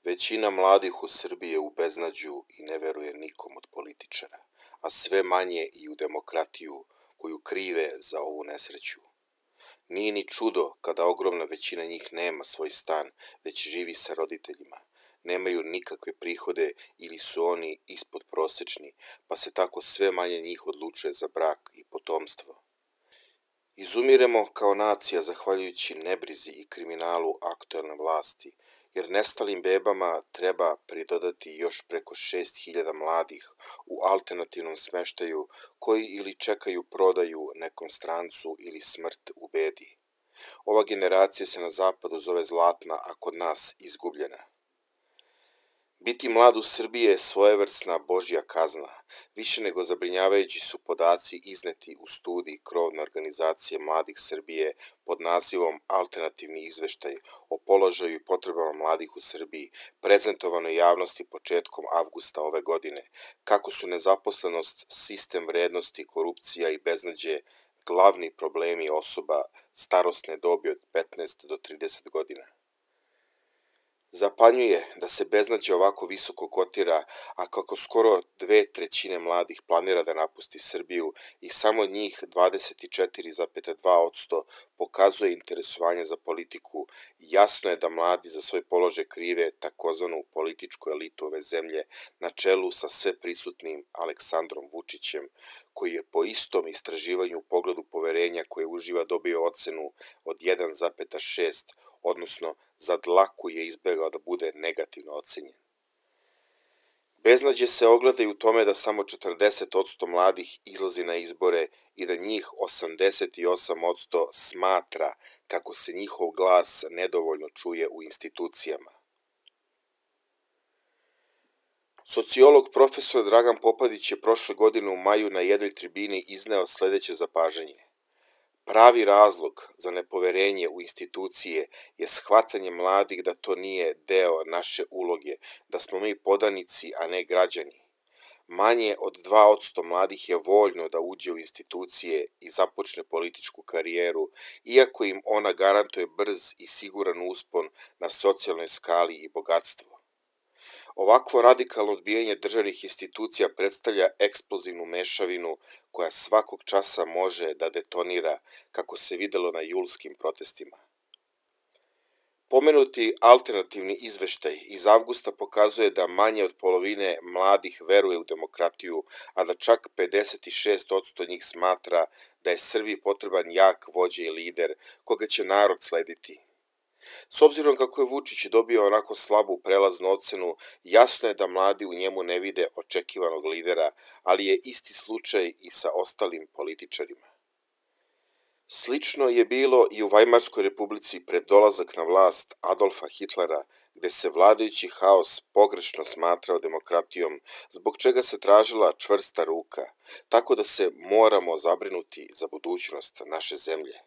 Većina mladih u Srbiji je u beznađu i ne veruje nikom od političara, a sve manje i u demokratiju koju krive za ovu nesreću. Nije ni čudo kada ogromna većina njih nema svoj stan, već živi sa roditeljima. Nemaju nikakve prihode ili su oni ispodprosečni, pa se tako sve manje njih odlučuje za brak i potomstvo. Izumiremo kao nacija zahvaljujući nebrizi i kriminalu aktuelne vlasti, jer nestalim bebama treba pridodati još preko 6.000 mladih u alternativnom smeštaju koji ili čekaju prodaju nekom strancu ili smrt u bedi. Ova generacija se na zapadu zove zlatna, a kod nas izgubljena. Biti mlad u Srbiji je svojevrsna božja kazna. Više nego zabrinjavajući su podaci izneti u studiji krovne organizacije mladih Srbije pod nazivom Alternativni izveštaj o položaju i potrebama mladih u Srbiji, prezentovanoj javnosti početkom avgusta ove godine, kako su nezaposlenost, sistem vrednosti, korupcija i beznađe glavni problemi osoba starosne dobi od 15 do 30 godina. Zapanjuje da se beznađe ovako visoko kotira, a kako skoro 2/3 mladih planira da napusti Srbiju i samo njih 24,2% pokazuje interesovanje za politiku, jasno je da mladi za svoj položaj krive takozvanu političku elitu ove zemlje na čelu sa sveprisutnim Aleksandrom Vučićem, koji je po istom istraživanju u pogledu poverenja koje uživa dobio ocenu od 1,6, odnosno za dlaku je izbegao da bude negativno ocenjen. Beznađe se ogleda i u tome da samo 40% mladih izlazi na izbore i da njih 88% smatra kako se njihov glas nedovoljno čuje u institucijama. Sociolog profesor Dragan Popadić je prošle godine u maju na jednoj tribini izneo sledeće zapažanje. Pravi razlog za nepoverenje u institucije je shvatanje mladih da to nije deo naše uloge, da smo mi podanici, a ne građani. Manje od 2% mladih je voljno da uđe u institucije i započne političku karijeru, iako im ona garantuje brz i siguran uspon na socijalnoj skali i bogatstvo. Ovakvo radikalno odbijanje državnih institucija predstavlja eksplozivnu mešavinu koja svakog časa može da detonira, kako se videlo na julskim protestima. Pomenuti alternativni izveštaj iz avgusta pokazuje da manje od polovine mladih veruje u demokratiju, a da čak 56% njih smatra da je Srbiji potreban jak vođa i lider koga će narod slediti. S obzirom kako je Vučić dobio onako slabu prelaznu ocenu, jasno je da mladi u njemu ne vide očekivanog lidera, ali je isti slučaj i sa ostalim političarima. Slično je bilo i u Vajmarskoj republici pred dolazak na vlast Adolfa Hitlera, gde se vladajući haos pogrešno smatrao demokratijom, zbog čega se tražila čvrsta ruka, tako da se moramo zabrinuti za budućnost naše zemlje.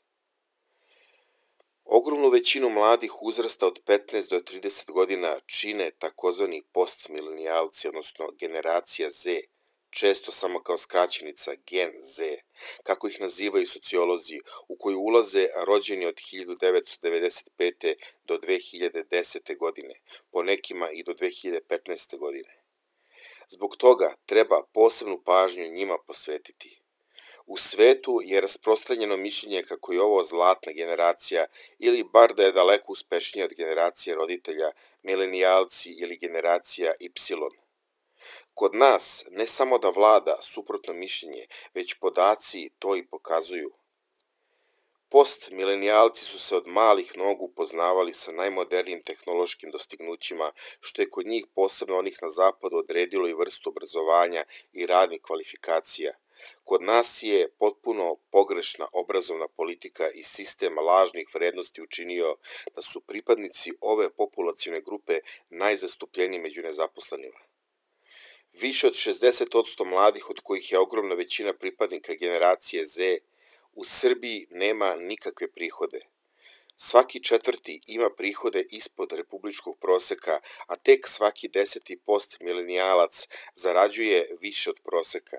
Ogromnu većinu mladih uzrasta od 15 do 30 godina čine takozvani postmilenijalci, odnosno generacija Z, često samo kao skraćenica Gen Z, kako ih nazivaju sociolozi, u koju ulaze rođeni od 1995. do 2010. godine, po nekima i do 2015. godine. Zbog toga treba posebnu pažnju njima posvetiti. U svetu je rasprostranjeno mišljenje kako je ovo zlatna generacija ili bar da je daleko uspešnija od generacije roditelja, milenijalci ili generacija Y. Kod nas ne samo da vlada suprotno mišljenje, već podaci to i pokazuju. Postmilenijalci su se od malih nogu upoznavali sa najmodernijim tehnološkim dostignućima, što je kod njih, posebno onih na zapadu, odredilo i vrstu obrazovanja i radnih kvalifikacija. Kod nas je potpuno pogrešna obrazovna politika i sistem lažnih vrednosti učinio da su pripadnici ove populacione grupe najzastupljeniji među nezaposlenima. Više od 60% mladih, od kojih je ogromna većina pripadnika generacije Z, u Srbiji nema nikakve prihode. Svaki četvrti ima prihode ispod republičkog proseka, a tek svaki 10. postmilenijalac zarađuje više od proseka.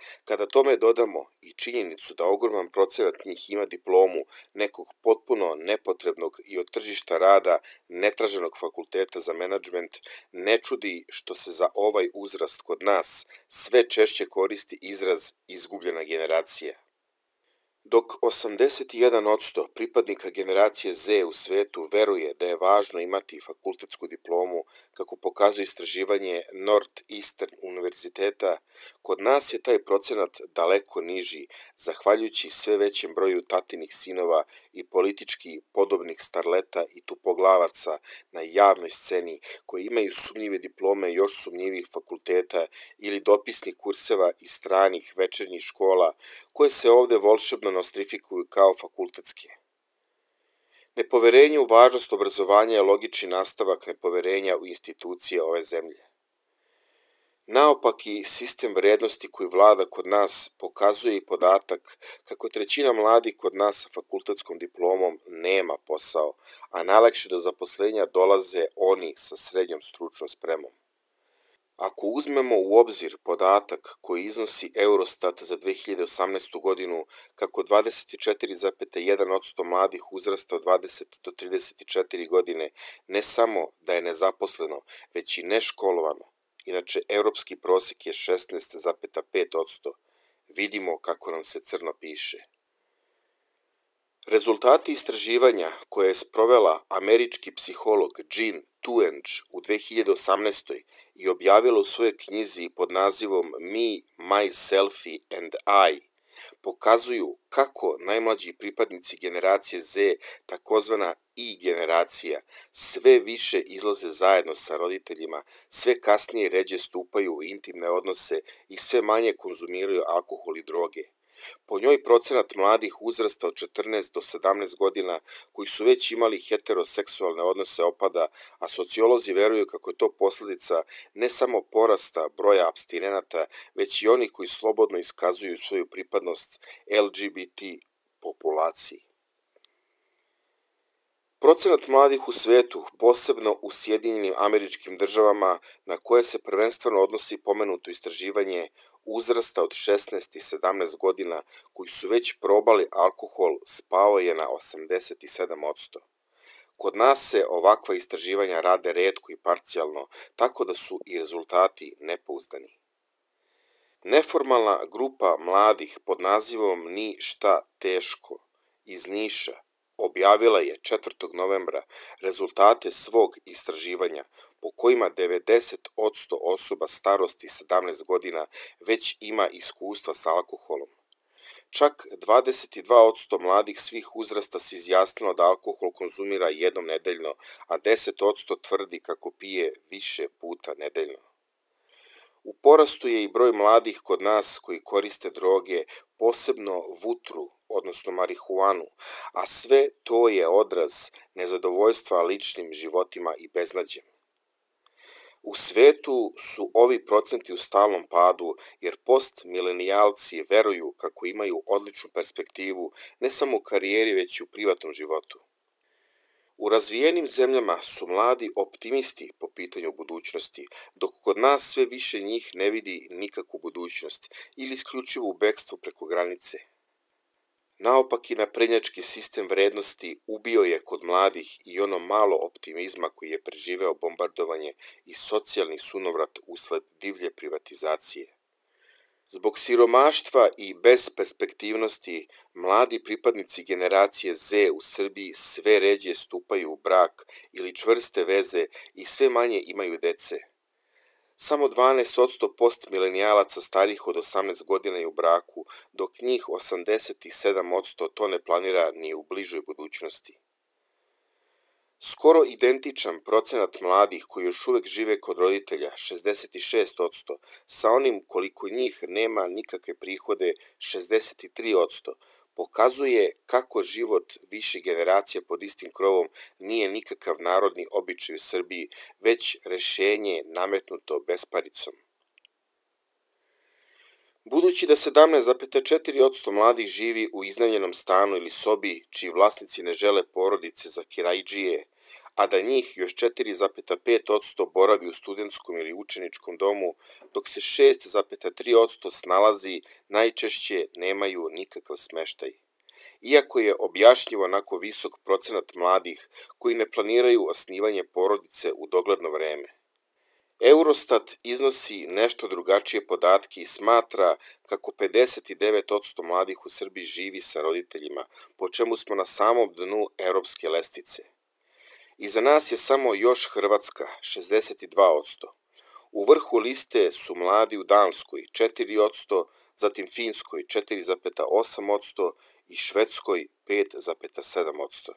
Kada tome dodamo i činjenicu da ogroman procenat njih ima diplomu nekog potpuno nepotrebnog i od tržišta rada netraženog fakulteta za menadžment, ne čudi što se za ovaj uzrast kod nas sve češće koristi izraz izgubljena generacija. Dok 81% pripadnika generacije Z u svetu veruje da je važno imati fakultetsku diplomu, kako pokazuje istraživanje Northeastern univerziteta, kod nas je taj procenat daleko niži, zahvaljujući sve većem broju tatinih sinova i politički podobnih starleta i tupoglavaca na javnoj sceni koji imaju sumnjive diplome još sumnjivih fakulteta ili dopisnih kurseva iz stranih večernjih škola koje se ovde volšebno nostrifikuju kao fakultetske. Nepoverenje u važnost obrazovanja je logični nastavak nepoverenja u institucije ove zemlje. Naopaki sistem vrednosti koji vlada kod nas pokazuje i podatak kako trećina mladih kod nas sa fakultetskom diplomom nema posao, a najlakše do zaposlenja dolaze oni sa srednjom stručnom spremom. Ako uzmemo u obzir podatak koji iznosi Eurostat za 2018. godinu kako 24,1% mladih uzrasta od 20 do 34 godine ne samo da je nezaposleno, već i neškolovano, inače europski prosjek je 16,5%, vidimo kako nam se crno piše. Rezultati istraživanja koje je sprovela američki psiholog Jean Twenge u 2018. i objavila u svojoj knjizi pod nazivom Me, Myself and I, pokazuju kako najmlađi pripadnici generacije Z, takozvana I generacija, sve više izlaze zajedno sa roditeljima, sve kasnije ređe stupaju u intimne odnose i sve manje konzumiraju alkohol i droge. Po njoj procenat mladih uzrasta od 14 do 17 godina koji su već imali heteroseksualne odnose opada, a sociolozi veruju kako je to posljedica ne samo porasta broja apstinenata, već i onih koji slobodno iskazuju svoju pripadnost LGBT populaciji. Procenat mladih u svetu, posebno u Sjedinjenim Američkim Državama, na koje se prvenstveno odnosi pomenuto istraživanje, uzrasta od 16 i 17 godina koji su već probali alkohol, spao je na 87%. Kod nas se ovakva istraživanja rade retko i parcijalno, tako da su i rezultati nepouzdani. Neformalna grupa mladih pod nazivom Ni šta teško iz Niša objavila je 4. novembra rezultate svog istraživanja po kojima 90% osoba starosti 17 godina već ima iskustva sa alkoholom. Čak 22% mladih svih uzrasta se izjasnilo da alkohol konzumira jednom nedeljno, a 10% tvrdi kako pije više puta nedeljno. U porastu je i broj mladih kod nas koji koriste droge, posebno vutru, odnosno marihuanu, a sve to je odraz nezadovoljstva ličnim životima i beznađem. U svetu su ovi procenti u stalnom padu jer postmilenijalci veruju kako imaju odličnu perspektivu ne samo u karijeri već i u privatnom životu. U razvijenim zemljama su mladi optimisti po pitanju budućnosti, dok kod nas sve više njih ne vidi nikakvu budućnost ili isključivo u bekstvu preko granice. Naopaki naprednjački sistem vrednosti ubio je kod mladih i ono malo optimizma koji je preživeo bombardovanje i socijalni sunovrat usled divlje privatizacije. Zbog siromaštva i besperspektivnosti, mladi pripadnici generacije Z u Srbiji sve ređe stupaju u brak ili čvrste veze i sve manje imaju dece. Samo 12% postmilenijalaca starih od 18 godina je u braku, dok njih 87% to ne planira ni u bližoj budućnosti. Skoro identičan procenat mladih koji još uvek žive kod roditelja, 66%, sa onim koliko njih nema nikakve prihode, 63%, pokazuje kako život više generacija pod istim krovom nije nikakav narodni običaj u Srbiji, već rešenje nametnuto besparicom. Budući da 17,4% mladih živi u iznajmljenom stanu ili sobi čiji vlasnici ne žele porodice za kirajđije, a da njih još 4,5% boravi u studentskom ili učeničkom domu, dok se 6,3% snalazi, najčešće nemaju nikakav smeštaj. Iako je objašnjivo onako visok procenat mladih koji ne planiraju osnivanje porodice u dogledno vreme. Eurostat iznosi nešto drugačije podatke i smatra kako 59% mladih u Srbiji živi sa roditeljima, po čemu smo na samom dnu europske lestvice. Iza nas je samo još Hrvatska, 62%. U vrhu liste su mladi u Danskoj, 4%, zatim Finskoj, 4,8% i Švedskoj, 5,7%.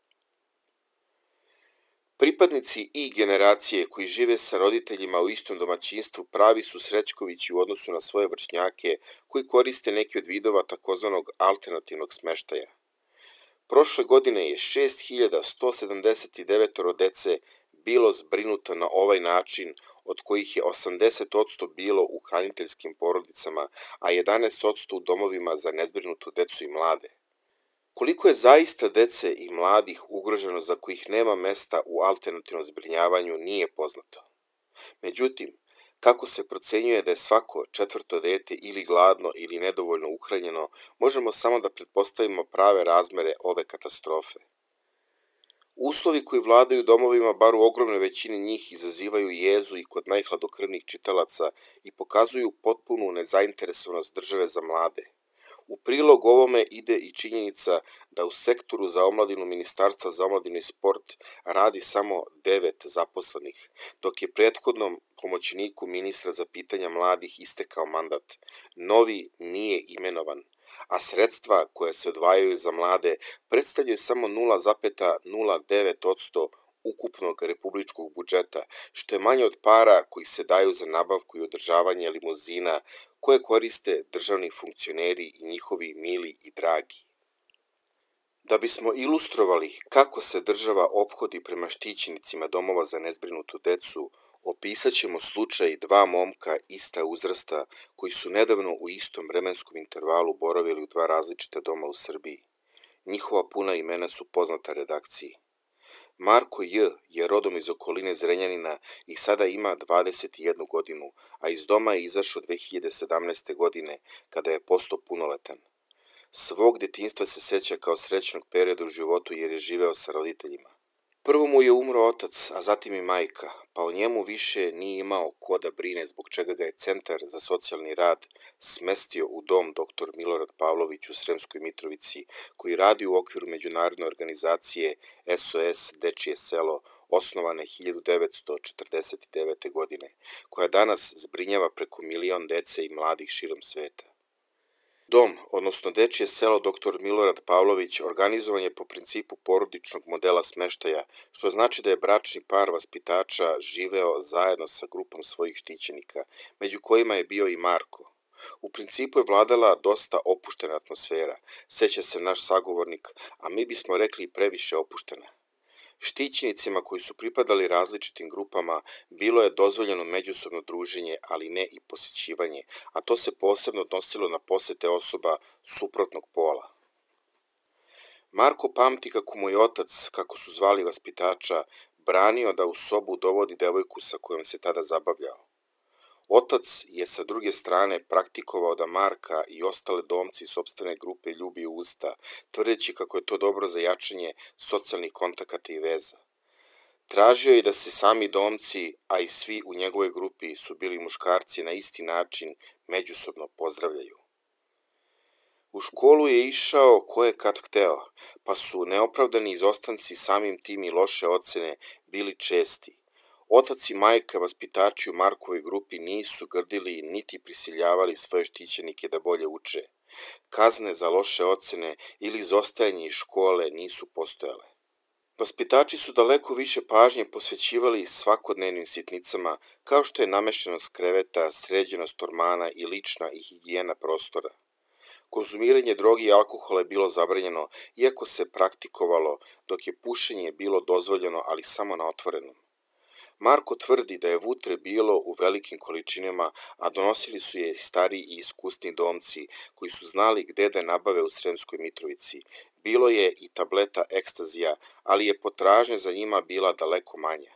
Pripadnici I generacije koji žive sa roditeljima u istom domaćinstvu pravi su srećkovići u odnosu na svoje vršnjake koji koriste neki od vidova takozvanog alternativnog smeštaja. Prošle godine je 6.179 dece bilo zbrinuto na ovaj način, od kojih je 80% bilo u hraniteljskim porodicama, a 11% u domovima za nezbrinutu decu i mlade. Koliko je zaista dece i mladih ugroženo za kojih nema mesta u alternativnom zbrinjavanju nije poznato. Međutim, kako se procenjuje da je svako četvrto dete ili gladno ili nedovoljno uhranjeno, možemo samo da pretpostavimo prave razmere ove katastrofe. Uslovi koji vladaju domovima, bar u ogromnoj većini njih, izazivaju jezu i kod najhladokrvnijih čitalaca i pokazuju potpunu nezainteresovanost države za mlade. U prilog ovome ide i činjenica da u sektoru za omladinu Ministarstva za omladinu i sport radi samo 9 zaposlenih, dok je prethodnom pomoćniku ministra za pitanja mladih istekao mandat. Novi nije imenovan, a sredstva koja se odvajaju za mlade predstavljaju samo 0,09% ukupnog republičkog budžeta, što je manje od para koji se daju za nabavku i održavanje limuzina koje koriste državni funkcioneri i njihovi mili i dragi. Da bismo ilustrovali kako se država ophodi prema štićenicima domova za nezbrinutu decu, opisat ćemo slučaj dva momka ista uzrasta koji su nedavno u istom vremenskom intervalu boravili u dva različita doma u Srbiji. Njihova puna imena su poznata redakciji. Marko J. je rodom iz okoline Zrenjanina i sada ima 21 godinu, a iz doma je izašao 2017. godine, kada je postao punoletan. Svog detinjstva se seća kao srećnog perioda u životu jer je živeo sa roditeljima. Prvo mu je umro otac, a zatim i majka, pa o njemu više nije imao ko da brine, zbog čega ga je Centar za socijalni rad smestio u dom dr. Milorad Pavlović u Sremskoj Mitrovici, koji radi u okviru međunarodne organizacije SOS Dečije selo, osnovane 1949. godine, koja danas zbrinjava preko 1 milion dece i mladih širom sveta. Dom, odnosno Dečije selo dr. Milorad Pavlović, organizovan je po principu porodičnog modela smeštaja, što znači da je bračni par vaspitača živeo zajedno sa grupom svojih štićenika, među kojima je bio i Marko. U principu je vladala dosta opuštena atmosfera, seća se naš sagovornik, a mi bismo rekli previše opuštena. Štićenicima koji su pripadali različitim grupama bilo je dozvoljeno međusobno druženje, ali ne i posjećivanje, a to se posebno odnosilo na posete osoba suprotnog pola. Marko pamti kako mu je otac, kako su zvali vaspitača, branio da u sobu dovodi devojku sa kojom se tada zabavljao. Otac je sa druge strane praktikovao da Marka i ostale domci sopstvene grupe ljubi u usta, tvrdeći kako je to dobro za jačanje socijalnih kontakata i veza. Tražio je da se sami domci, a i svi u njegovoj grupi su bili muškarci, na isti način međusobno pozdravljaju. U školu je išao ko je kad hteo, pa su neopravdani izostanci samim tim i loše ocene bili česti. Otac i majka vaspitači u Markovoj grupi nisu grdili niti prisiljavali svoje štićenike da bolje uče. Kazne za loše ocene ili izostajanje iz škole nisu postojale. Vaspitači su daleko više pažnje posvećivali svakodnevnim sitnicama, kao što je nameštenost kreveta, sređenost ormana i lična i higijena prostora. Konzumiranje droge i alkohola je bilo zabranjeno, iako se praktikovalo, dok je pušenje bilo dozvoljeno, ali samo na otvorenom. Marko tvrdi da je vutre bilo u velikim količinama, a donosili su je stariji i iskusni domci koji su znali gde da nabave u Sremskoj Mitrovici, bilo je i tableta ekstazija, ali je potražnja za njima bila daleko manja.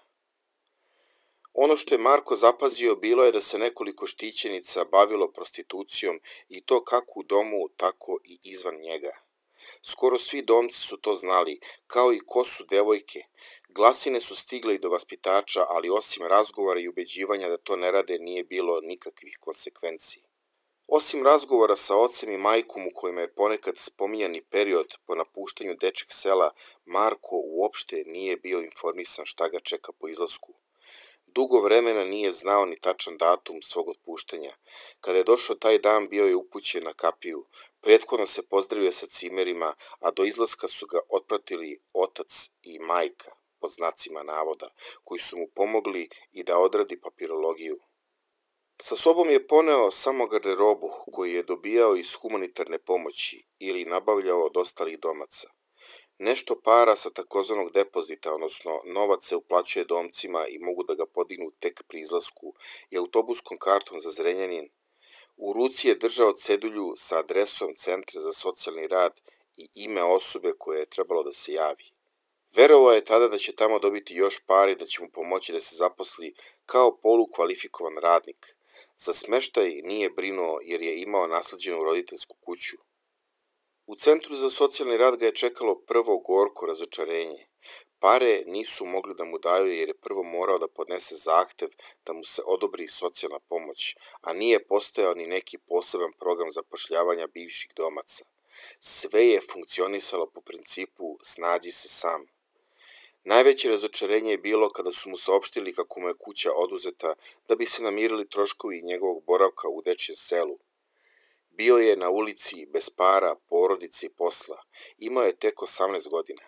Ono što je Marko zapazio bilo je da se nekoliko štićenica bavilo prostitucijom i to kako u domu, tako i izvan njega. Skoro svi domci su to znali, kao i ko su devojke. Glasine su stigle i do vaspitača, ali osim razgovora i ubeđivanja da to ne rade nije bilo nikakvih konsekvenci. Osim razgovora sa ocem i majkom u kojima je ponekad spominjani period po napuštanju dečeg sela, Marko uopšte nije bio informisan šta ga čeka po izlasku. Dugo vremena nije znao ni tačan datum svog otpuštanja. Kada je došao taj dan bio je upućen na kapiju, prethodno se pozdravio sa cimerima, a do izlaska su ga otpratili otac i majka, pod znacima navoda, koji su mu pomogli i da odradi papirologiju. Sa sobom je poneo samo garderobu koju je dobijao iz humanitarne pomoći ili nabavljao od ostalih domaca. Nešto para sa takozvanog depozita, odnosno novac se uplaćuje domcima i mogu da ga podignu tek pri izlasku, i autobuskom kartom za Zrenjanin. U ruci je držao cedulju sa adresom Centra za socijalni rad i ime osobe koje je trebalo da se javi. Verovao je tada da će tamo dobiti još para i da će mu pomoći da se zaposli kao polukvalifikovan radnik. Za smeštaj nije brinuo jer je imao nasleđenu roditeljsku kuću. U Centru za socijalni rad ga je čekalo prvo gorko razočarenje. Pare nisu mogli da mu daju jer je prvo morao da podnese zahtev da mu se odobri socijalna pomoć, a nije postojao ni neki poseban program zapošljavanja bivših domaca. Sve je funkcionisalo po principu snađi se sam. Najveće razočarenje je bilo kada su mu saopštili kako mu je kuća oduzeta da bi se namirili troškovi njegovog boravka u dečijem selu. Bio je na ulici, bez para, porodice i posla. Imao je tek 18 godina.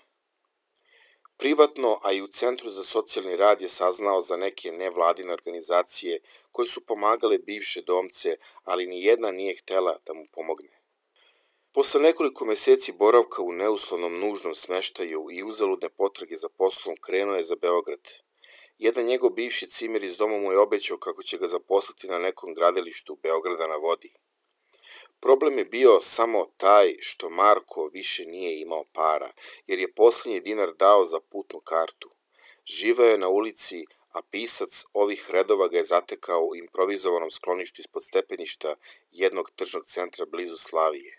Privatno, a i u Centru za socijalni rad je saznao za neke nevladine organizacije koje su pomagale bivše domce, ali ni jedna nije htela da mu pomogne. Posle nekoliko meseci boravka u neuslovnom nužnom smeštaju i uzaludne potrage za poslom krenuo je za Beograd. Jedan njegov bivši cimer iz doma mu je obećao kako će ga zaposliti na nekom gradilištu Beograda na vodi. Problem je bio samo taj što Marko više nije imao para, jer je posljednji dinar dao za putnu kartu. Živeo je na ulici, a pisac ovih redova ga je zatekao u improvizovanom skloništu ispod stepeništa jednog tržnog centra blizu Slavije.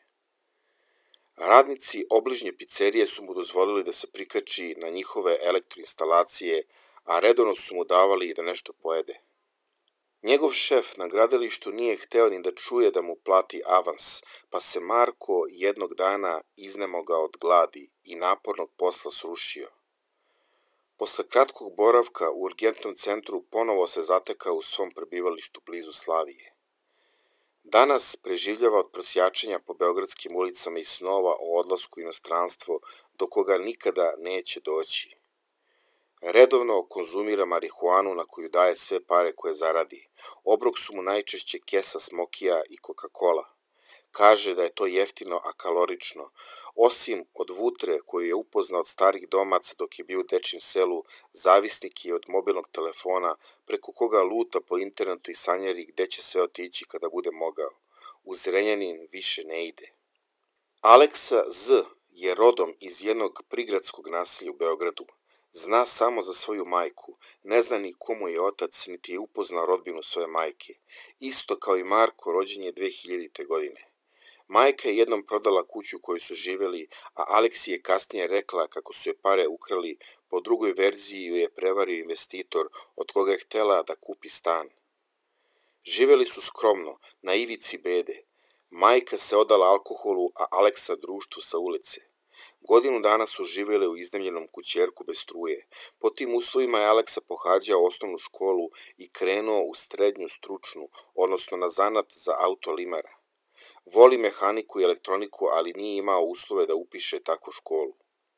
Radnici obližnje pizzerije su mu dozvolili da se prikači na njihove elektroinstalacije, a redovno su mu davali i da nešto pojede. Njegov šef na gradilištu nije hteo ni da čuje da mu plati avans, pa se Marko jednog dana iznemogao od gladi i napornog posla srušio. Posle kratkog boravka u urgentnom centru ponovo se zatekao u svom prebivalištu blizu Slavije. Danas preživljava od prosjačenja po beogradskim ulicama i snova o odlasku u inostranstvo do koga nikada neće doći. Redovno konzumira marihuanu na koju daje sve pare koje zaradi. Obrok su mu najčešće kesa smokija i Coca-Cola. Kaže da je to jeftino, a kalorično. Osim od vutre koju je upoznao od starih domaca dok je bio u dečijem selu, zavisnik je od mobilnog telefona preko koga luta po internetu i sanjari gde će sve otići kada bude mogao. U Zrenjanin više ne ide. Aleksa Z je rodom iz jednog prigradskog naselja u Beogradu. Zna samo za svoju majku, ne zna ni ko mu je otac, niti je upoznao rodbinu svoje majke. Isto kao i Marko, rođen je 2000. godine. Majka je jednom prodala kuću u kojoj su živjeli, a Aleksi je kasnije rekla kako su je pare ukrali, po drugoj verziji ju je prevario investitor od koga je htela da kupi stan. Živjeli su skromno, na ivici bede. Majka se odala alkoholu, a Aleksa društvu sa ulice. Godinu dana su živjeli u iznajmljenom kućerku bez struje. Po tim uslovima je Aleksa pohađao osnovnu školu i krenuo u srednju stručnu, odnosno na zanat za autolimara. Voli mehaniku i elektroniku, ali nije imao uslove da upiše takvu školu.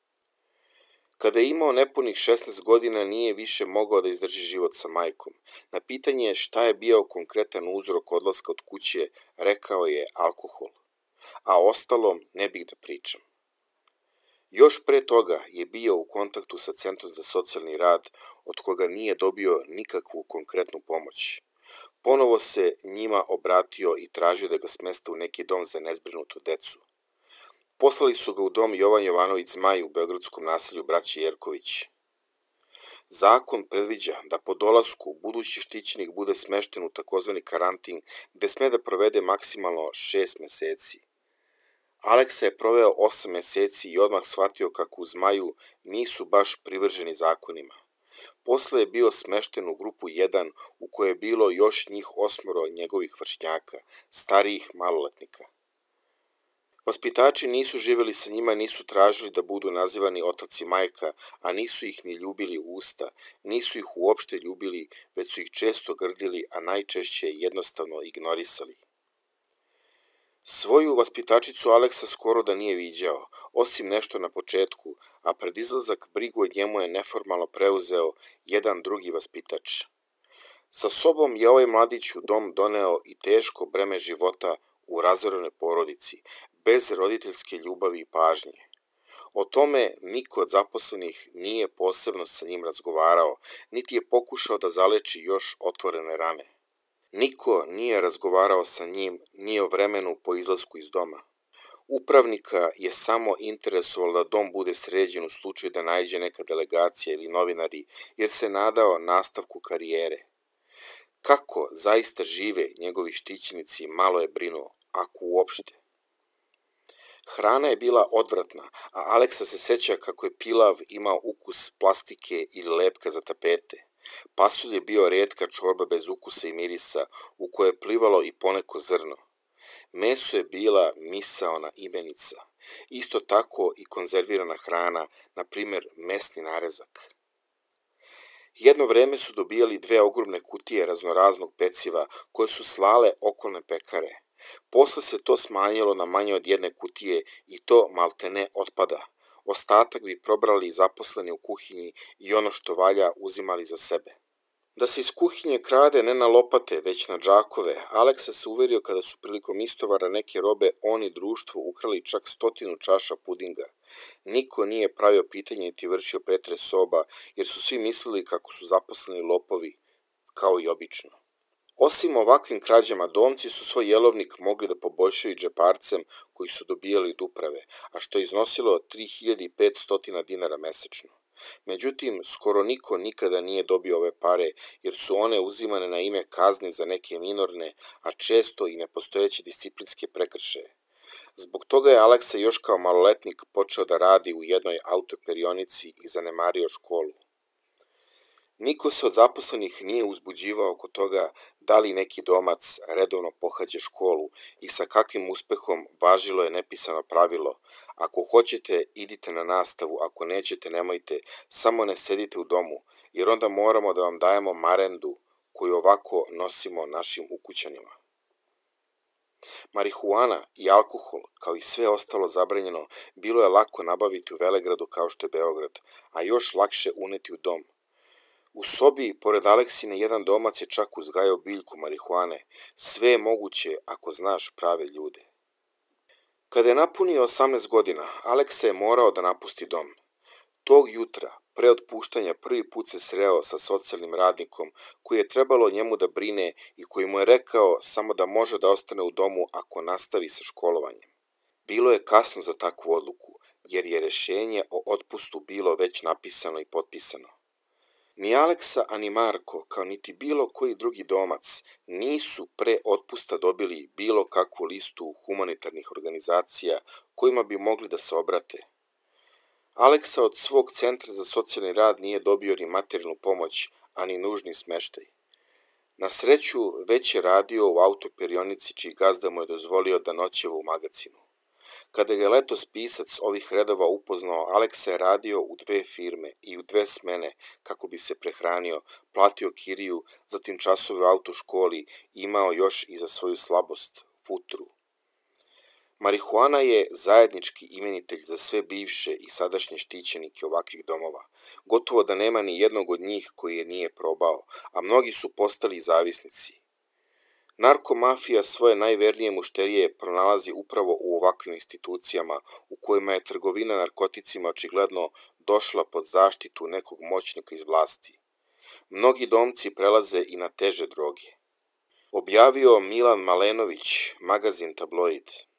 Kada je imao nepunih 16 godina, nije više mogao da izdrži život sa majkom. Na pitanje šta je bio konkretan uzrok odlaska od kuće, rekao je alkohol. A ostalom ne bih da pričam. Još pre toga je bio u kontaktu sa Centrom za socijalni rad, od koga nije dobio nikakvu konkretnu pomoć. Ponovo se njima obratio i tražio da ga smeste u neki dom za nezbrinutu decu. Poslali su ga u dom Jovan Jovanović Zmaj u beogradskom naselju Braće Jerković. Zakon predviđa da po dolasku budući štićenik bude smešten u takozvani karantin gde sme da provede maksimalno 6 meseci. Aleksa je proveo 8 meseci i odmah shvatio kako u Zmaju nisu baš privrženi zakonima. Posle je bio smešten u grupu 1 u kojoj je bilo još njih 8 njegovih vršnjaka, starijih maloletnika. Vaspitači nisu živjeli sa njima, nisu tražili da budu nazivani otac i majka, a nisu ih ni ljubili u usta, nisu ih uopšte ljubili, već su ih često grdili, a najčešće jednostavno ignorisali. Svoju vaspitačicu Aleksa skoro da nije viđao, osim nešto na početku, a pred izlazak brigu o njemu je neformalno preuzeo jedan drugi vaspitač. Sa sobom je ovaj mladić u dom doneo i teško breme života u razorenoj porodici, bez roditeljske ljubavi i pažnje. O tome niko od zaposlenih nije posebno sa njim razgovarao, niti je pokušao da zaleči još otvorene rane. Niko nije razgovarao sa njim ni o vremenu po izlasku iz doma. Upravnika je samo interesovalo da dom bude sređen u slučaju da naiđe neka delegacija ili novinari, jer se nadao nastavku karijere. Kako zaista žive njegovi štićenici malo je brinuo, ako uopšte. Hrana je bila odvratna, a Aleksa se seća kako je pilav imao ukus plastike ili lepka za tapete. Pasulj je bio retka čorba bez ukusa i mirisa, u kojoj je plivalo i poneko zrno. Meso je bila misaona imenica, isto tako i konzervirana hrana, na primjer mesni narezak. Jedno vreme su dobijali 2 ogromne kutije raznoraznog peciva koje su slale okolne pekare. Posle se to smanjilo na manje od 1 kutije i to maltene otpada. Ostatak bi probrali zaposleni u kuhinji i ono što valja uzimali za sebe. Da se iz kuhinje krade ne na lopate, već na džakove, Aleksa se uverio kada su prilikom istovara neke robe on i društvo ukrali čak 100 čaša pudinga. Niko nije pravio pitanje niti vršio pretres soba, jer su svi mislili kako su zaposleni lopovi, kao i obično. Osim ovakvim krađama, domci su svoj jelovnik mogli da poboljšaju džeparcem koji su dobijali od uprave, a što je iznosilo 3500 dinara mesečno. Međutim, skoro niko nikada nije dobio ove pare, jer su one uzimane na ime kazni za neke minorne, a često i nepostojeće disciplinske prekršaje. Zbog toga je Aleksa još kao maloletnik počeo da radi u jednoj autoperionici i zanemario školu. Niko se od zaposlenih nije uzbuđivao oko toga da li neki domac redovno pohađa školu i sa kakvim uspehom. Važilo je nepisano pravilo: ako hoćete, idite na nastavu, ako nećete, nemojte, samo ne sedite u domu, jer onda moramo da vam dajemo marendu koju ovako nosimo našim ukućanima. Marihuana i alkohol, kao i sve ostalo zabranjeno, bilo je lako nabaviti u Velegradu kao što je Beograd, a još lakše uneti u dom. U sobi, pored Aleksine, jedan domac je čak uzgajao biljku marihuane. Sve je moguće ako znaš prave ljude. Kada je napunio 18 godina, Aleksa je morao da napusti dom. Tog jutra, pre otpuštanja, prvi put se sreo sa socijalnim radnikom koji je trebalo njemu da brine i koji mu je rekao samo da može da ostane u domu ako nastavi sa školovanjem. Bilo je kasno za takvu odluku, jer je rešenje o otpustu bilo već napisano i potpisano. Ni Aleksa, ani Marko, kao niti bilo koji drugi domac, nisu pre otpusta dobili bilo kakvu listu humanitarnih organizacija kojima bi mogli da se obrate. Aleksa od svog centra za socijalni rad nije dobio ni materijalnu pomoć, ani nužni smeštaj. Na sreću, već je radio u autoperionici čiji gazda mu je dozvolio da noćeva u magacinu. Kada je letos pisac ovih redova upoznao, Aleksa je radio u 2 firme i u 2 smene kako bi se prehranio, platio kiriju, zatim časove u autoškoli i imao još i za svoju slabost, futru. Marihuana je zajednički imenitelj za sve bivše i sadašnje štićenike ovakvih domova. Gotovo da nema ni jednog od njih koji je nije probao, a mnogi su postali zavisnici. Narkomafija svoje najvernije mušterije pronalazi upravo u ovakvim institucijama u kojima je trgovina narkoticima očigledno došla pod zaštitu nekog moćnika iz vlasti. Mnogi domci prelaze i na teže droge. Objavio Milan Malenović, magazin Tabloid.